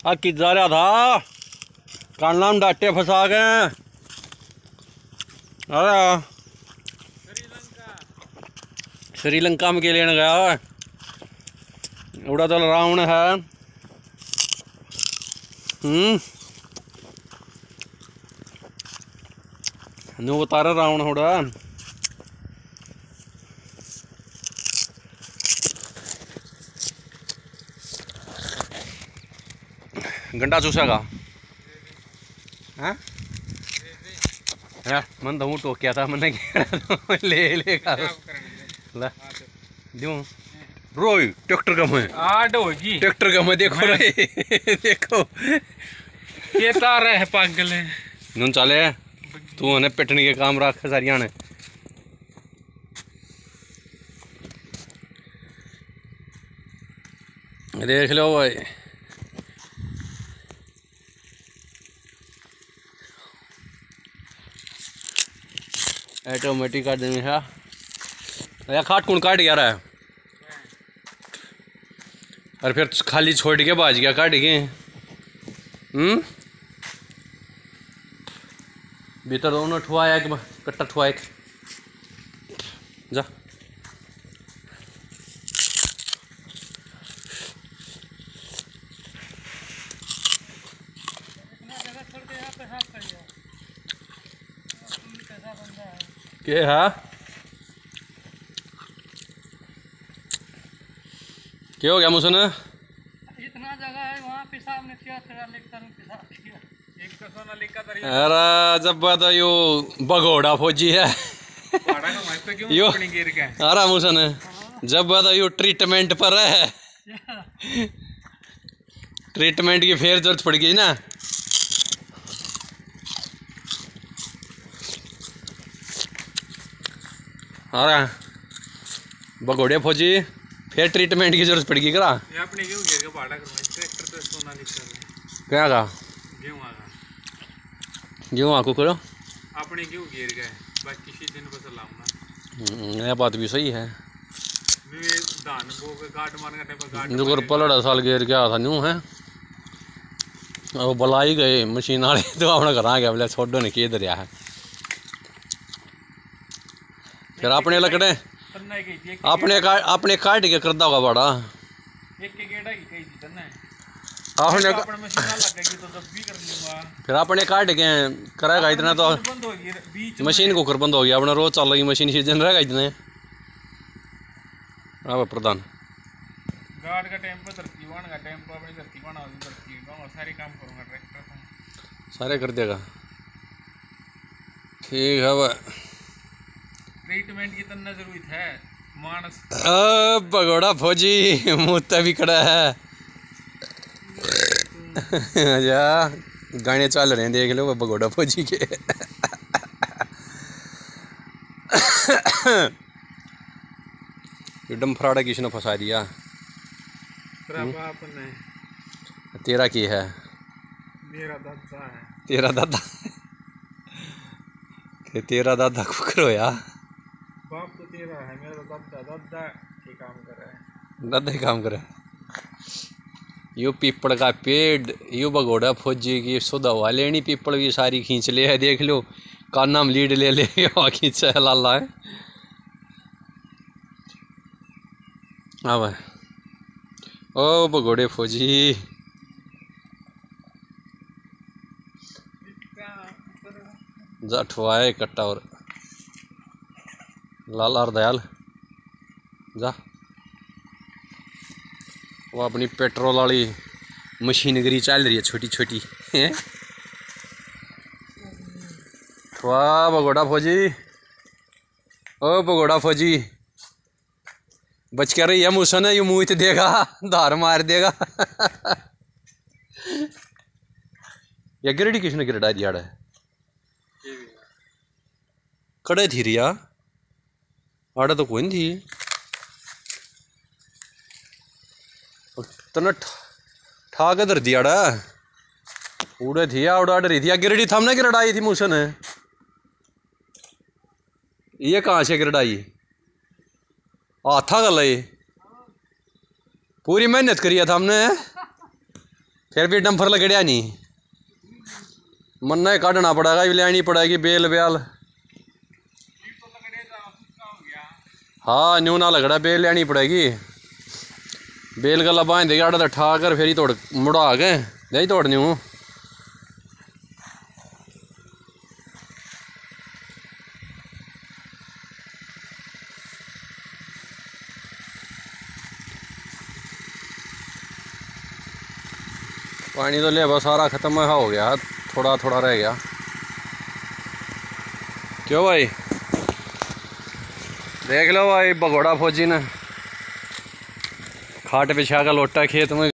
किस जा रहा था कान्ना में डाटे फंसा गए। अरे श्रीलंका में के लेने गया उड़ा तो रावण है। नो उतारा रावण उड़ा गंडा चूसेगा मन तो टोकिया था मैंने ले लेगा दूँ रोई ट्रैक्टर कम है ट्रैक्टर कम है देखो रे देखो ये तार है पागल है नून चाले तू उन्हें पिटने के काम रख सारिया ने देख लो भाई ऑटोमेटिक काट देंगे है खाट कौन काट गया रहा है और फिर खाली छोड़ के बाज गया काट के भीतर दोनों ठुआया कि कट्टा ठुआए जा के है क्या हो गया मुझसे इतना जगह है वहाँ पेशाब ने किया अरे जब बात यो भगोड़ा फौजी है यो अरे मुझसे जब बात यो ट्रीटमेंट पर है ट्रीटमेंट की फिर जरूरत पड़ गई ना। अरे भगोड़े फौजी फिर ट्रीटमेंट की जरूरत पड़ेगी करा क्या का गेहूँ आको करो अपने गेहूँ गिर गए बाकी किसी दिन को चलाऊंगा। यह बात भी सही है धान बो के गाट मारने का जो पलड़ा साल गिर गया था न्यू है वो बुलाई गए मशीन वाले तो अपना घर आ गया बोले छोड़ो ने के दरिया है फिर अपने लकड़े अपने काट के करता होगा बड़ा आपने फिर अपने काट के करेगा इतना तो मशीन को कर बंद हो गया अपना रोज चल रही मशीन सीजन रहेगा इतने अब प्रधान गार्ड का टेम्पो धरती बन का टेम्पो अपनी धरती बना धरती सारे काम करूंगा ट्रैक्टर सारे कर देगा ठीक है भाई ट्रीटमेंट की तन्ना जरूरत है मानस भगोड़ा फौजी मुत्ता भी खड़ा है जा गाने चल रहे हैं देख लो भगोड़ा फौजी के एकदम फराड़ा किसने फंसा दिया तेरा की है मेरा दादा है तेरा दादा तेरा दादा को करो यार बाप तो तेरा है मेरा दादा दादा के काम कर रहा है दादा ही काम करे यो पीपड़ का पेड़ यो भगोड़ा फौजी की सुधा लेनी पीपड़ भी सारी खींच ले है देख लो कान्ना में लीड ले ले खींच है लाला है हाँ भाई ओ भगोड़े फौजी जा ठुआए कट्टा और लाल और दयाल जा वो अपनी पेट्रोल वाली मशीनगरी चल रही है छोटी छोटी वाह भगोड़ा फौजी ओ भगोड़ा फौजी बच कर रही है मुझसे ना यू मुँह तो देगा धार मार देगा या गिरडी किसने गिरडा दिया है कड़े थी रिया आड़ा तो कोई नहीं थी तना ठा के धर दिया उड़े थी उड़ा रही थी गिरडी थमने गिरडाई थी मुझसे ने ये कहाँ से गिरडाई हाथा गल पूरी मेहनत करी था हमने फिर भी डंफर लगड़िया नहीं, मन्ना काटना पड़ेगा, लेनी पड़ेगी बेल ब्याल। हाँ न्यू ना लगड़ा, बेल लेनी पड़ेगी। बेल गला बांध देगी आड़ा ठा कर, फिर ही तोड़ मुड़ा के नहीं तोड़नी हूँ। पानी तो ले बस सारा खत्म हो गया, थोड़ा थोड़ा रह गया। क्यों भाई, देख लो भाई भगोड़ा फौजी ने खाट बिछा कर लोटा खेत में।